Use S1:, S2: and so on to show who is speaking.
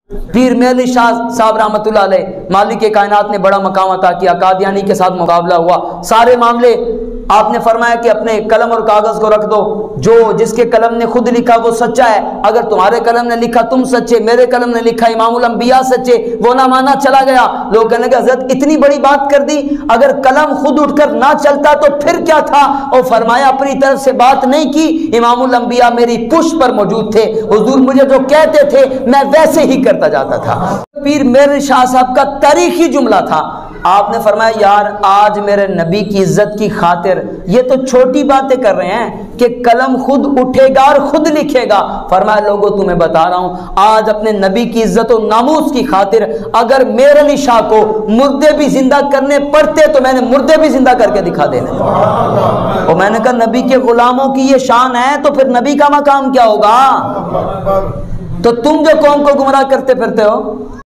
S1: پیر مہر علی شاہ صاحب رحمۃ اللہ علیہ، مالک کائنات نے بڑا مقام عطا کیا، قادیانی کے ساتھ مقابلہ ہوا، سارے معاملے آپ نے فرمایا کہ اپنے قلم اور کاغذ کو رکھ دو، جس کے قلم نے خود لکھا وہ سچا ہے، اگر تمہارے قلم نے لکھا تم سچے، میرے قلم نے لکھا امام الانبیاء سچے، وہ نہ مانا چلا گیا۔ لوگ کہنے کہ حضرت اتنی بڑی بات کر دی، اگر قلم خود اٹھ کر نہ چلتا تو پھر کیا تھا؟ اور فرمایا اپنی طرف سے بات نہیں کی، امام الانبیاء میری پشت پر موجود تھے، حضور مجھے جو کہتے تھے میں ویسے ہی کرتا جاتا تھا۔ پیر مہر علی شاہ صاحب کا تاریخی جملہ تھا، آپ نے فرمایا یار آج میرے نبی کی عزت کی خاطر یہ تو چھوٹی باتیں کر رہے ہیں کہ قلم خود اٹھے گا اور خود لکھے گا، فرمایا لوگوں تمہیں بتا رہا ہوں آج اپنے نبی کی عزت و ناموس کی خاطر اگر مہر علی شاہ کو مردے بھی زندہ کرنے پڑتے تو میں نے مردے بھی زندہ کر کے دکھا دینے۔ اور میں نے کہا نبی کے غلاموں کی یہ شان ہے تو پھر نبی کا مقام کیا ہوگا؟ تو تم جو قوم کو گمراہ کرتے پھرتے ہو